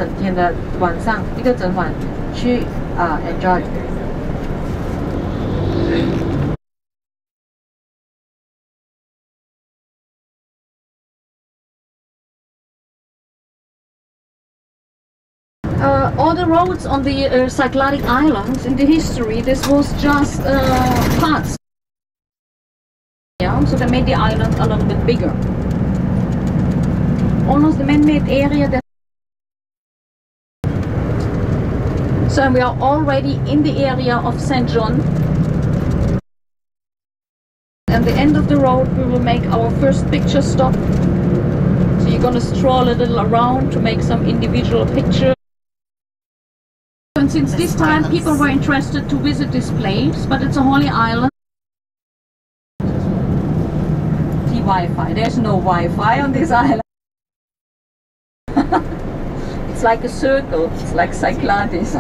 整天的晚上，一个整晚去enjoy。All the roads on the Cyclades Islands in the history, this was just paths. Yeah, so they made the island a little bit bigger. Almost the man-made area. So we are already in the area of St. John. At the end of the road, we will make our first picture stop. So you're gonna stroll a little around to make some individual pictures. And since this time people were interested to visit this place, but it's a holy island. The Wi-Fi, there's no Wi-Fi on this island. It's like a circle, it's like Cyclades.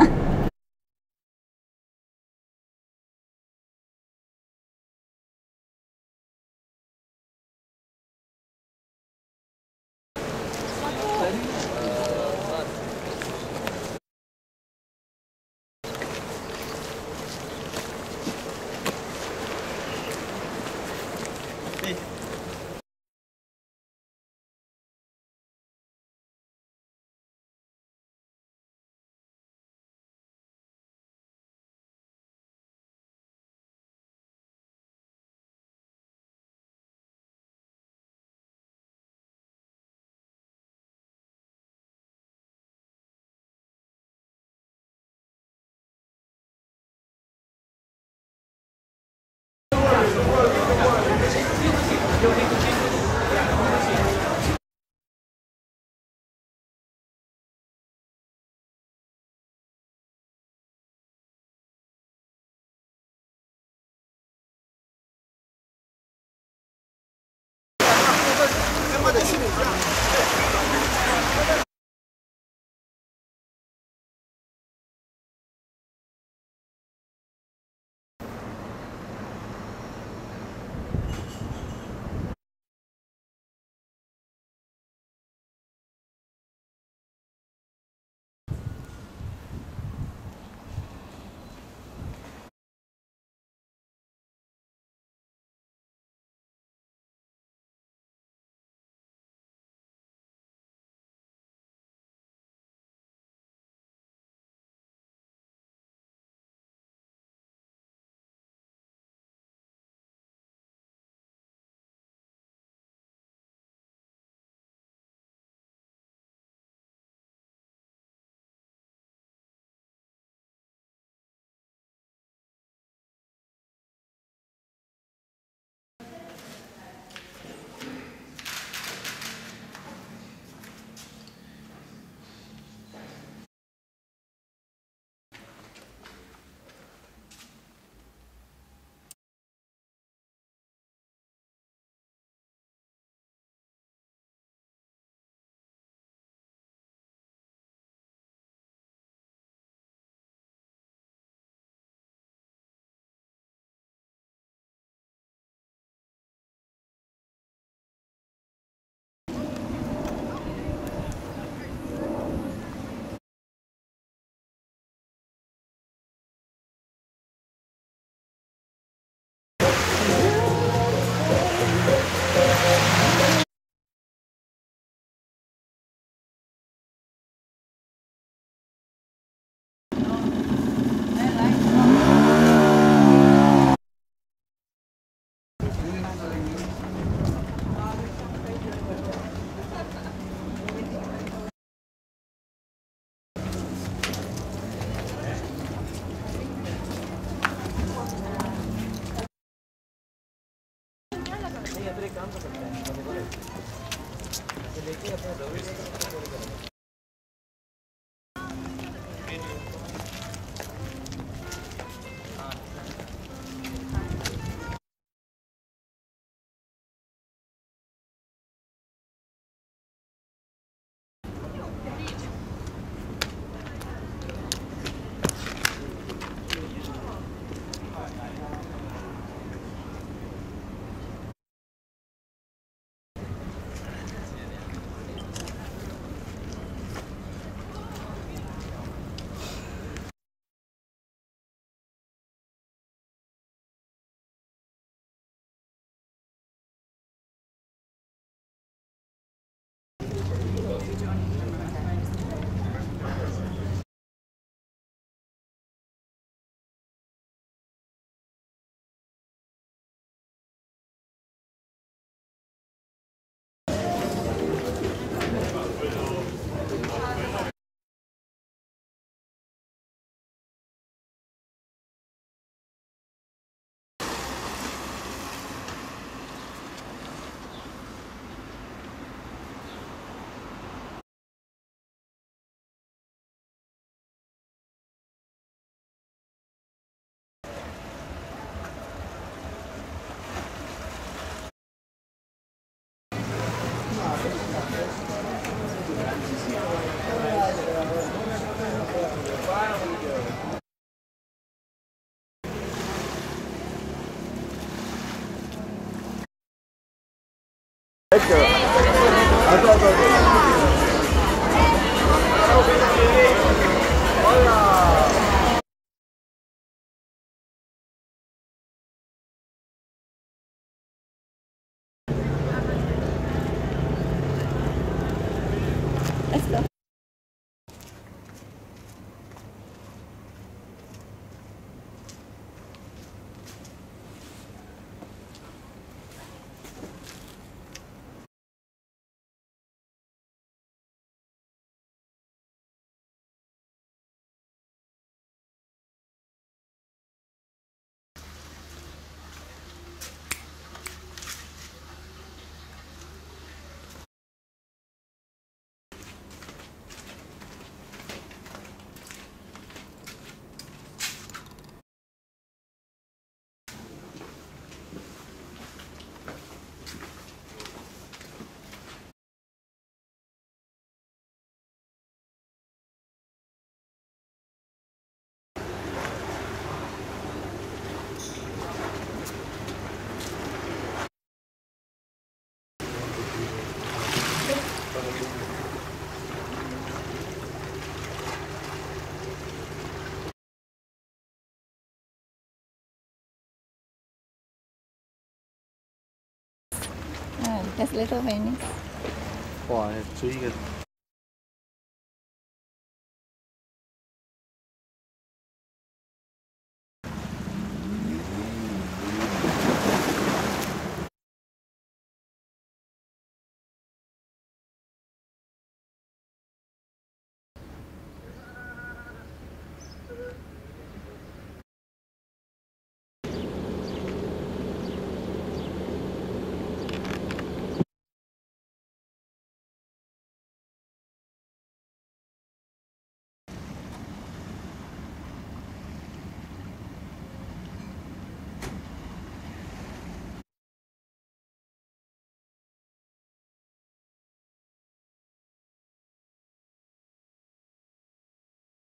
That's Little Venice. Boah, 주의가.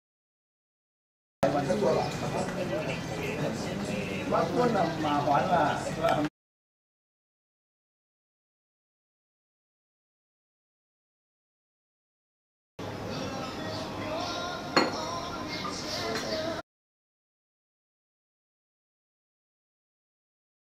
Bác quân mà hoán là